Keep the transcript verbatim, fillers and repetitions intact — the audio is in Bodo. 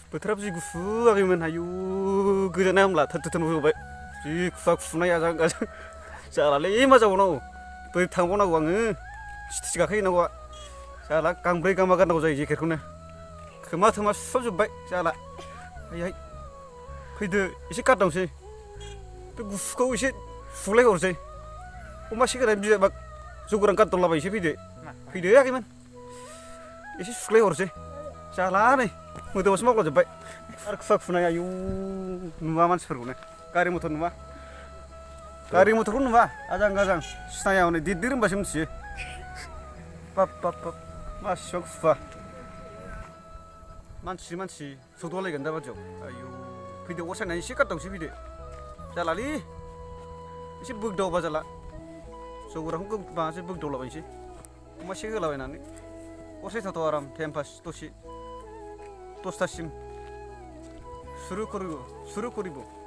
बोथोराबो जि गुसु आगैमोन आयु गोजांनाया होमब्ला थोर-थोर होबाय जि खुवा खुनाय आजां गाजां जालालै मा जाबावनांगौ बोरै थांबावनांगौ आङो स्टेज गाखोहैनांगौआ जाला गांब्रै गांबा गाननांगौ जायो जेकेटखौनो खोमा थोमा सुसाबजोब्बाय जाला आइहाय फैदो एसे गारदावनोसै बे गुसुखौ एसे सुलायहरसै अमा सिगारेट बिजाबा जौ गोरान गारदावलाबायसै फैदो फैदो आगैमोन एसे सुलायहरसै जाला नै मोदोमासो मावलाजोब्बाय आरो खुवा खुनाय आयु नुवा मानसिफोरखौनो गारि मथर नुवा गारि मथरखौ नुवा आजां गाजां सिनाया हनै देरदेर होनबासो मिथियो बाब बाब बाब मासिबां खुवा मानसि मानसि सौदावलायगोन दा बादियाव आयु फैदो अर सायनानै एसे गारदावनोसै फैदो जालालै एसे बोगदावबा जाला जौ गोरानखौ माबासै बोगदावलाबायनोसै अमा एसे होलाबायनानै अर सायथावथाव आराम टाइम पास दसे दसथासिम सुरु करिब सुरु करिब